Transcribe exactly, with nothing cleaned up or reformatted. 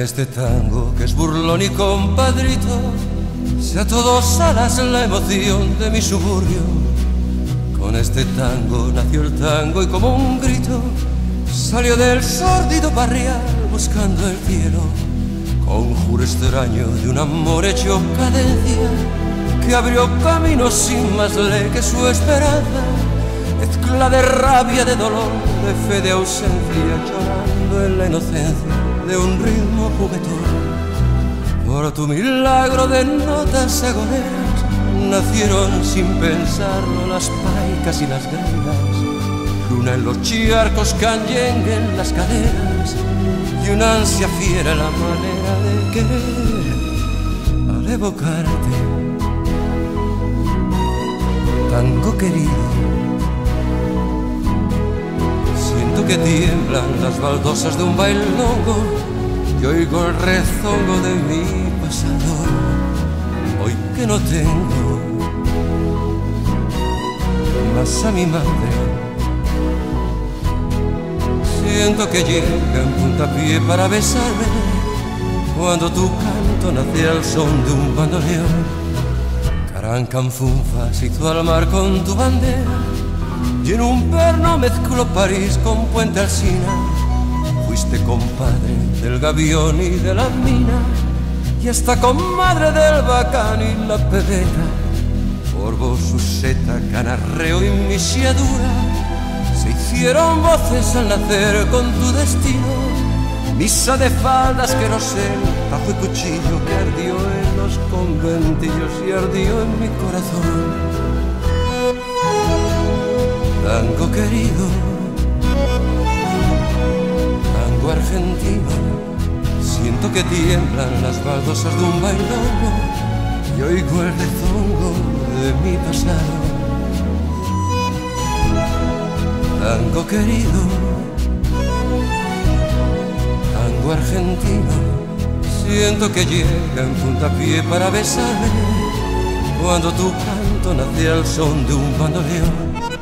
este tango que es burlón y compadrito, si a todos alas la emoción de mi suburbio. Con este tango nació el tango y como un grito salió del sórdido barrial buscando el cielo. Conjuro extraño de un amor hecho cadencia que abrió camino sin más ley que su esperanza. Mezcla de rabia, de dolor, de fe, de ausencia, llorando en la inocencia de un ritmo juguetón. Por tu milagro de notas agoneras nacieron sin pensarlo las paicas y las gregas. Luna en los charcos, canyengue en las caderas y una ansia fiera la manera de querer. Al evocarte, tango querido, siento que tiemblan las baldosas de un bailongo y oigo el rezongo de mi pasado. Hoy que no tengo más a mi madre, siento que llega en puntapié para besarme cuando tu canto nace al son de un bandoneón. Carancanfunfa se hizo al mar con tu bandera y en un perno mezcló París con Puente Alsina. Fuiste compadre del gavión y de la mina y hasta comadre del bacán y la pebeta. Por vos su seta, canarreo y misiadura se hicieron voces al nacer con tu destino. Misa de faldas, querosén, tajo y cuchillo que ardió en los conventillos y ardió en mi corazón. Tango querido, tango argentino, siento que tiemblan las baldosas de un bailongo y oigo el rezongo de mi pasado. Tango querido, tango argentino, siento que llega en puntapié para besarme cuando tu canto nace al son de un bandoneón.